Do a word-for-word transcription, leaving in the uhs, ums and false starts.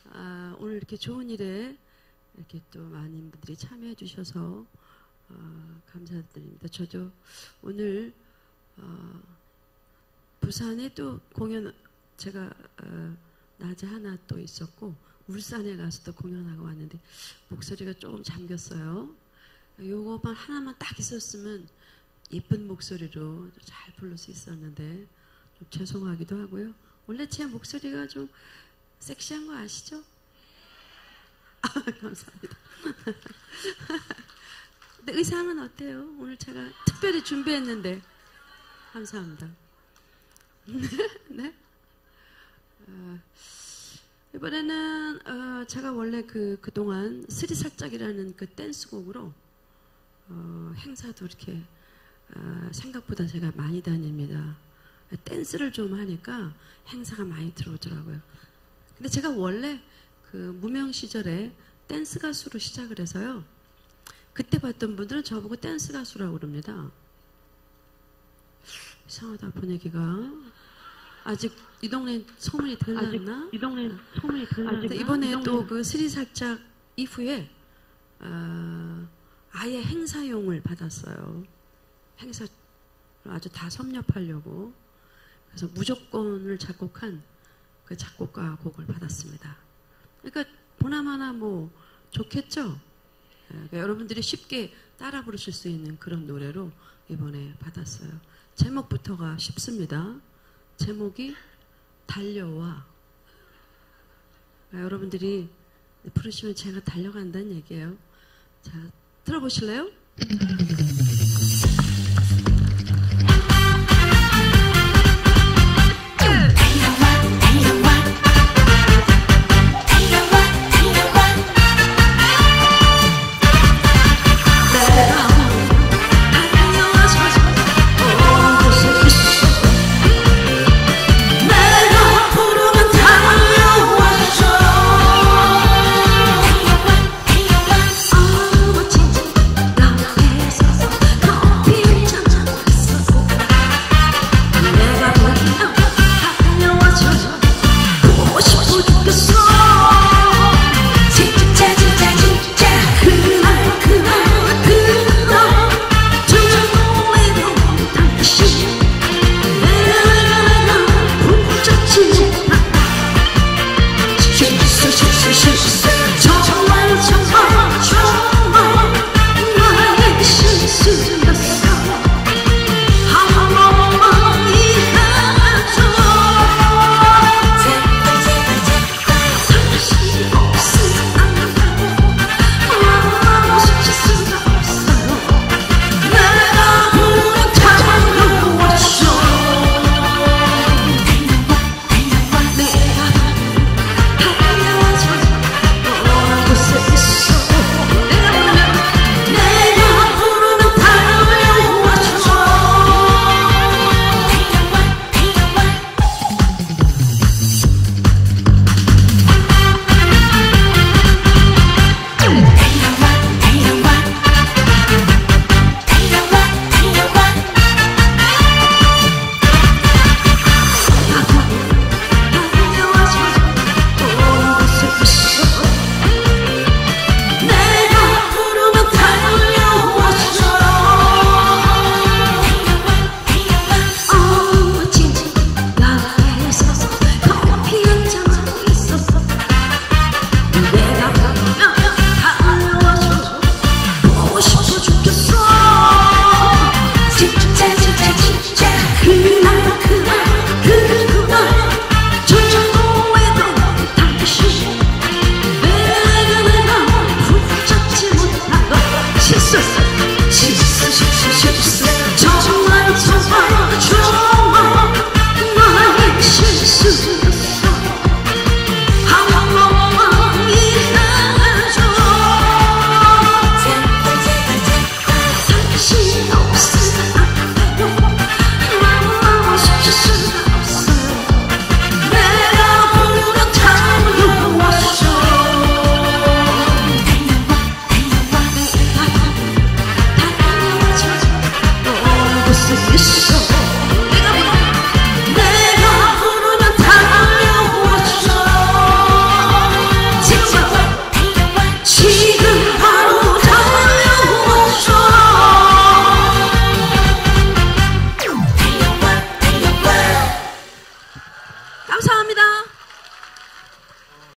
아, 오늘 이렇게 좋은 일에 이렇게 또 많은 분들이 참여해 주셔서 어, 감사드립니다. 저도 오늘 어, 부산에 또 공연 제가 어, 낮에 하나 또 있었고 울산에 가서 또 공연하고 왔는데 목소리가 조금 잠겼어요. 요거만 하나만 딱 있었으면 예쁜 목소리로 잘 부를 수 있었는데 좀 죄송하기도 하고요. 원래 제 목소리가 좀 섹시한 거 아시죠? 아, 감사합니다. 근데 의상은 어때요? 오늘 제가 특별히 준비했는데 감사합니다. 네? 어, 이번에는 어, 제가 원래 그 그동안 스리살짝이라는 그 댄스곡으로 어, 행사도 이렇게 어, 생각보다 제가 많이 다닙니다. 댄스를 좀 하니까 행사가 많이 들어오더라고요. 근데 제가 원래 그 무명 시절에 댄스 가수로 시작을 해서요. 그때 봤던 분들은 저보고 댄스 가수라고 그럽니다. 이상하다 분위기가. 아직 이 동네 소문이 들렸나? 이 동네 소문이 들렸나? 이번에 또 그 스리살짝 이후에 어, 아예 행사용을 받았어요. 행사 아주 다 섭렵하려고. 그래서 무조건을 작곡한 그 작곡가 곡을 받았습니다. 그러니까 보나마나 뭐 좋겠죠? 그러니까 여러분들이 쉽게 따라 부르실 수 있는 그런 노래로 이번에 받았어요. 제목부터가 쉽습니다. 제목이 달려와. 그러니까 여러분들이 부르시면 제가 달려간다는 얘기예요. 자, 들어보실래요?